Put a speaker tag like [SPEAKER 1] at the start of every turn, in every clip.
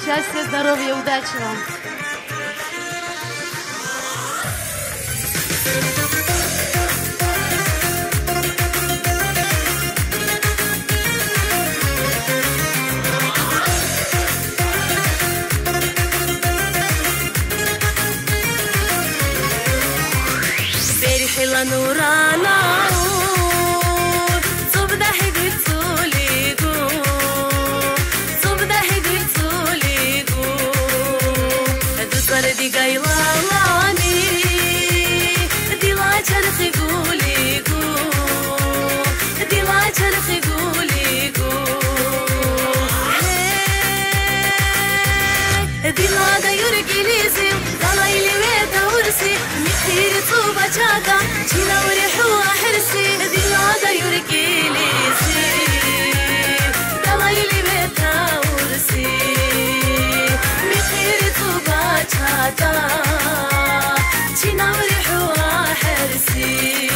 [SPEAKER 1] счастья, здоровья, удачи вам!
[SPEAKER 2] حلا نورانا صبدا حقل توليقو صبدا حقل توليقو هدو صردي قايلاني دي لا جرخي قوليقو دي لا جرخي قوليقو دي لا دا يرقي ليزي ضلايلي ويدا ورسي مثير طوبة جادا جينا وريحوا حرسي دي لا دا يرقي ليزي ضلايلي ويدا ورسي مثير طوبة جادا جينا وريحوا حرسي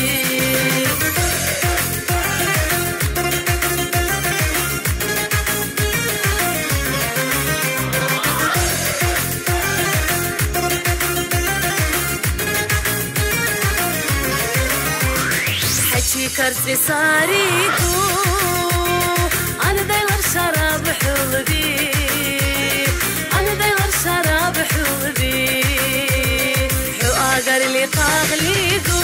[SPEAKER 2] كرسي صاريكو أنا دايلر شراب حلبي أنا دايلر شراب حلبي حو أقر لي قاغليكو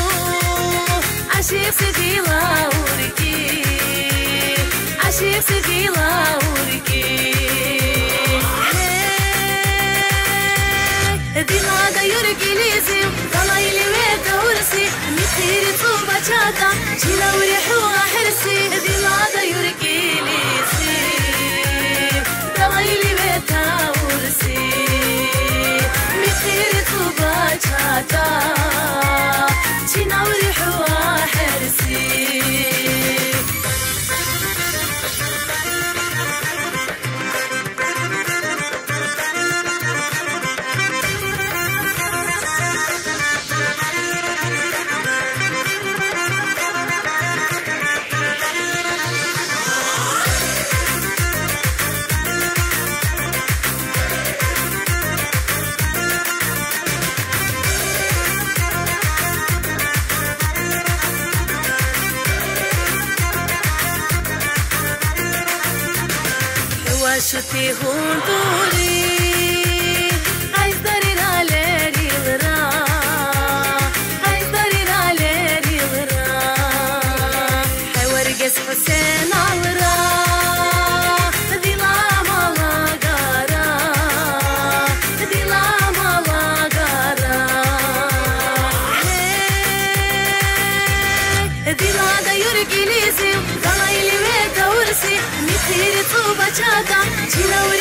[SPEAKER 2] عشيق سيدي لاوركي عشيق سيدي لاوركي دي لا دا يرقي ليزي ضلايلي ويدا ورسي مثير طوبة جادا جينا وريحوا حرسي دي لا دا يرقي ليزي ضلايلي ويدا ورسي مثير طوبة جادا جينا وريحوا حرسي شتي هوندوري عايز دارين على ريغرا عايز دارين على ريغرا حورقس حسين عورا دي لا مالا قارا دي لا مالا قارا دي لا دا يرقي ليزي ضلايلي ويدا ورسي مثير طوبة جادا جينا